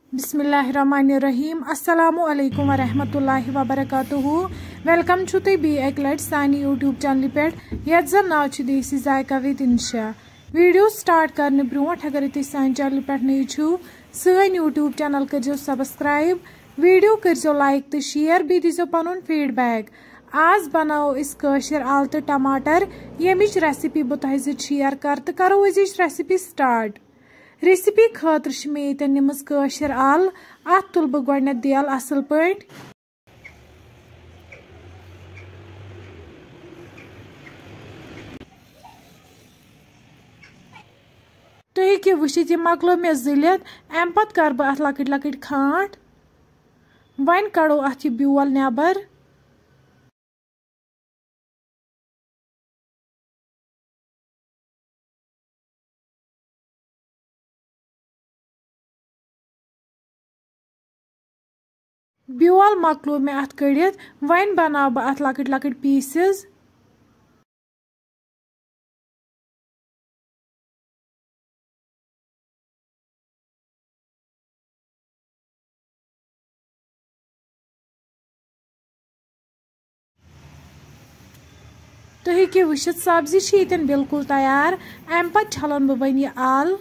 बिस्मिल्लाहिर्रहमानिर्रहीम अस्सलामु अलैकुम वरहमतुल्लाहि वबरकातुहू वेलकम छु तुम बी एक लट सानी यूट्यूब चैनल पे यथ जन नाव छु देसी जायका विद इंशा। वीडियो स्टार्ट करने ब्रोट अगर तुम सान चैनल पे नई छु सन यूट्यूब चैनल करो सब्सक्राइब, वीडियो करो लाइक तो शेयर बी दीजो पनुन फीडबैक। आज बनाओ इस कशर आल तो टमाटर यमिच रेसिपी बह तुह शेयर कर तो करो अजिच रेसिपी स्टार्ट। रेसिपी खातर मे ये निमज कशर आल अत तुल बह गोडनेथ देल असल पट तुम हेकि वुचित यह मकलो मे जिलित अम पत कर बह अत लकट लकट खाट वन कड़ो अत यह ब्योल नेबर। ब्योल मकलो मे अत कड़ित वन बनाव बह अत लकट लकट पीसेस। तुम हेकि वुचित सब्जी ये बिल्कुल तैयार। अम पत छलन बह वन यह आल।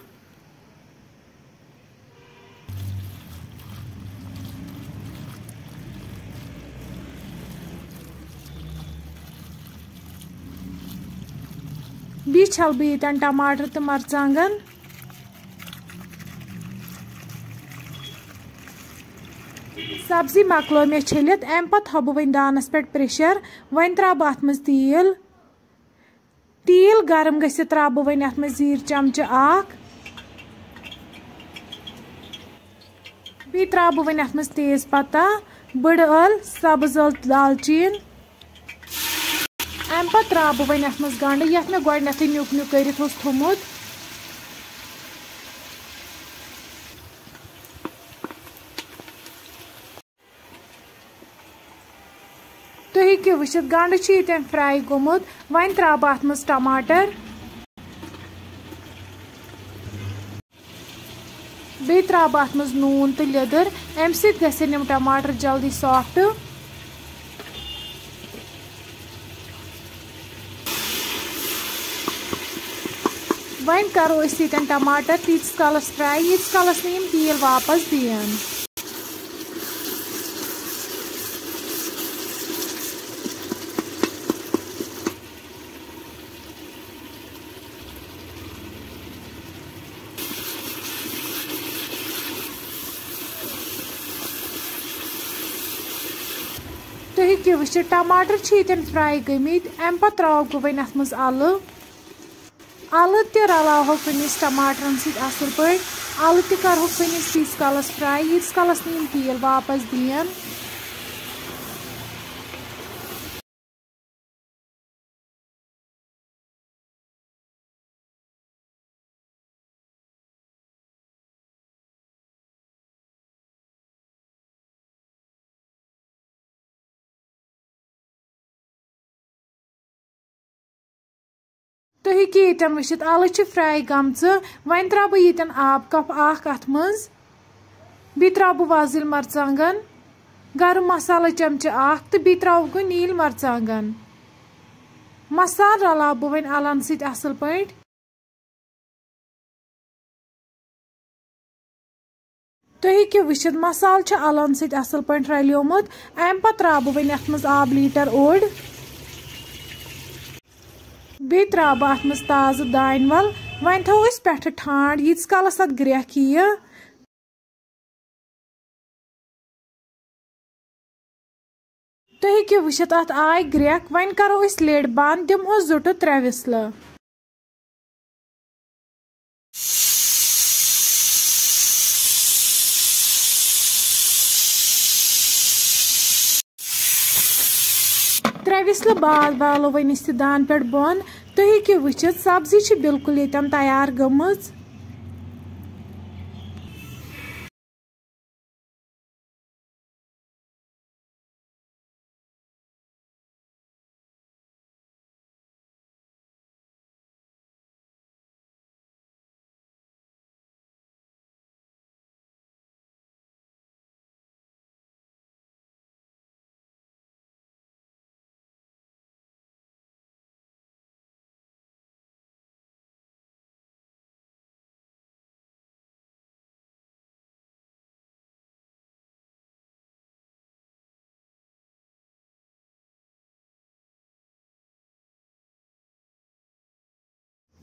बी छल बह ये टमाटर तो मरचांगन। सब्जी मकलो मे छलित अम पत थो बह वन दानस पे प्रेशर वन त्रा बह अत मज तेल। तेल गरम गसित त्रा बह वन अत मज जीर चमच अख बी त्रा बह वन अत मज तेज पत्ता बड़ अल सब्ज अल दालचीन। अम पत त्रा बह वन अत मज गंड यथ मे गोडनेथ न्युक न्युक करित थोमुत। तुम हेकि वुचित गंड ये फ्राई गोमुत वन त्रा बह अत मज टमाटर बे त्रा बह अत मज नून तो लिदर अम सत गसन यम टमाटर जल्दी सॉफ्ट। वन करो ये टमाटर तीस कालस फ्राई यीस कालस न यम तेल वापस दीन। तुम हेकि वुचित टमाटर ये फ्राई गमित अम पत त्रो बह वन अत मज आलू। आलू ते रलाव वनिस टमाटरन सत असल पे आलू ते कर वनिस तीस कालस फ्राई यीस कालस न यम तेल वापस दीन। तुम हेकि ये वुचित आलू फ्राई गमच वन त्रा बह ये आब कप अख अत मज बी त्रा बह वज़िल मरचांगन गरम मसाला चमच अख तो बी त्रो गो नील मरचांगन मसाल रलाव बह वन अलन सत असल पे। तुम हेकि वुचित मसाल अलन सत असल पे रलियोमुत अम पत त्रा बह वन अत मज आब लीटर ओड बे त्रा बह अत मज ताज़ दान वल वन थो पे ठंड यीस कालस अत ग्रेख यह। तुम हेकि वुचित अत आय ग्रेख वन करो लिड बंद दिमहो जुट 3 विसल। त्रे विसल बाद वालो वन दान पे बन। तुम हेकि वुचित सब्जी बिल्कुल ये तैयार गमच।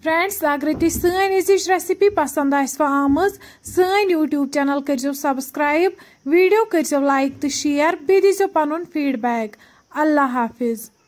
फ्रेंड्स अगर तुम सन अजिच रेसिपी पसंद आमज सन यूट्यूब चैनल करो सब्सक्राइब वीडियो करो लाइक तो शेयर बे दीजो पनुन फीडबैक। अल्लाह हाफिज।